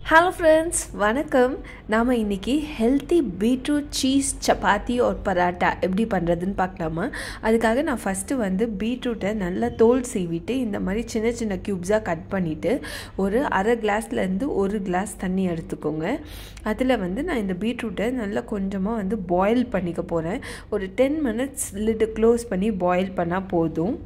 Hello friends, வணக்கம். நாம இன்னைக்கு healthy beetroot cheese chapati or paratha எப்படி பண்றதுன்னு பார்க்கலாமா? அதுக்காக நான் ஃபர்ஸ்ட் பீட்ரூட்டை நல்லா தோல் சீவிட்டு இந்த மாதிரி சின்ன சின்ன கியூப்ஸா கட் பண்ணிட்டு ஒரு அரை கிளாஸ்ல இருந்து ஒரு கிளாஸ் தண்ணி எடுத்துக்கோங்க. அதுல நான் இந்த பீட்ரூட்டை நல்லா கொஞ்சமா பாயில் பண்ணிக்க போறேன். ஒரு 10 minutes lid க்ளோஸ் பண்ணி பாயில் பண்ணா போதும்.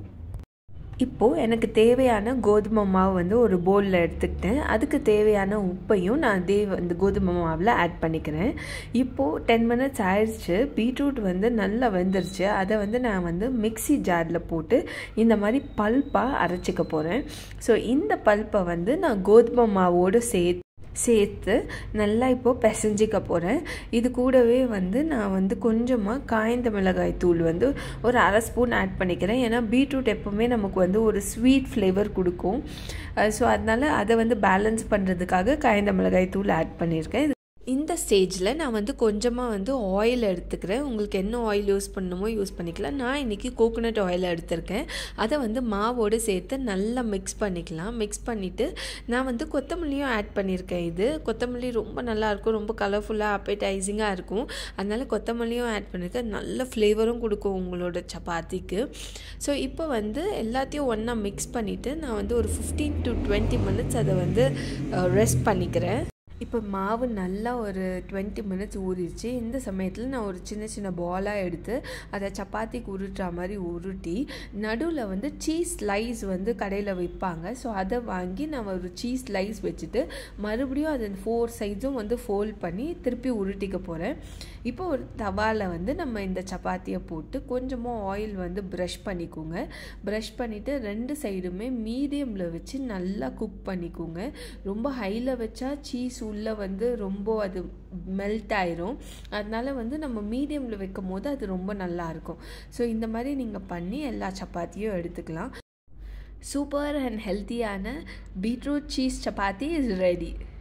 இப்போது எனக்கு தேவையான கோதுமை மாவு ஒரு பவுலில் எடுத்துக்கிட்டேன். அதுக்கு தேவையான உப்பையும் நான் அதே கோதுமை மாவில் ஆட் பண்ணிக்கிறேன். இப்போது 10 minutes ஆயிடுச்சு. பீட்ரூட் நல்லா வெந்துருச்சு. அதை நான் மிக்ஸி ஜாரில் போட்டு இந்த மாதிரி பல்ப்பாக அரைச்சிக்க போகிறேன். ஸோ இந்த பல்ப்பை நான் கோதுமை மாவோடு சேர்த்து நல்லா இப்போது பிசைஞ்சிக்க போகிறேன். இது கூடவே நான் கொஞ்சமாக காய்ந்த மிளகாய் தூள் ஒரு அரை ஸ்பூன் ஆட் பண்ணிக்கிறேன். ஏன்னா பீட்ரூட் எப்போவுமே நமக்கு ஒரு ஸ்வீட் ஃப்ளேவர் கொடுக்கும். ஸோ அதனால் அதை பேலன்ஸ் பண்ணுறதுக்காக காய்ந்த மிளகாய் தூள் ஆட் பண்ணியிருக்கேன். இந்த ஸ்டேஜில் நான் கொஞ்சமாக ஆயில் எடுத்துக்கிறேன். உங்களுக்கு என்ன ஆயில் யூஸ் பண்ணணுமோ யூஸ் பண்ணிக்கலாம். நான் இன்றைக்கி கோகோனட் ஆயில் எடுத்திருக்கேன். அதை மாவோடு சேர்த்து நல்லா மிக்ஸ் பண்ணிக்கலாம். மிக்ஸ் பண்ணிவிட்டு நான் கொத்தமல்லியும் ஆட் பண்ணியிருக்கேன். இது கொத்தமல்லி ரொம்ப நல்லாயிருக்கும், ரொம்ப கலர்ஃபுல்லாக அப்பைடைசிங்காக இருக்கும். அதனால் கொத்தமல்லியும் ஆட் பண்ணியிருக்கேன். நல்ல ஃப்ளேவரும் கொடுக்கும் உங்களோட சப்பாத்திக்கு. ஸோ இப்போ எல்லாத்தையும் ஒன்றா மிக்ஸ் பண்ணிவிட்டு நான் ஒரு 15 to 20 minutes அதை ரெஸ்ட் பண்ணிக்கிறேன். இப்போ மாவு நல்லா ஒரு 20 minutes ஊறிடுச்சு. இந்த சமயத்தில் நான் ஒரு சின்ன சின்ன பாலாக எடுத்து அதை சப்பாத்திக்கு உருட்டுற மாதிரி உருட்டி நடுவில் சீஸ் ஸ்லைஸ் கடையில் விற்பாங்க. ஸோ அதை வாங்கி நான் ஒரு சீஸ் ஸ்லைஸ் வச்சுட்டு மறுபடியும் அதை 4 சைட்ஸும் ஃபோல்ட் பண்ணி திருப்பி உருட்டிக்க போகிறேன். இப்போ ஒரு தவாவில் நம்ம இந்த சப்பாத்தியை போட்டு கொஞ்சமாக ஆயில் ப்ரஷ் பண்ணிக்கோங்க. ப்ரஷ் பண்ணிவிட்டு 2 சைடுமே மீடியமில் வச்சு நல்லா குக் பண்ணிக்கோங்க. ரொம்ப ஹையில் வச்சா சீஸ் உள்ளே ரொம்ப அது மெல்ட் ஆயிரும். அதனால நம்ம மீடியமில் வைக்கும் போது அது ரொம்ப நல்லாயிருக்கும். ஸோ இந்த மாதிரி நீங்கள் பண்ணி எல்லா சப்பாத்தியும் எடுத்துக்கலாம். சூப்பர் அண்ட் ஹெல்த்தியான beetroot cheese chapati is ready.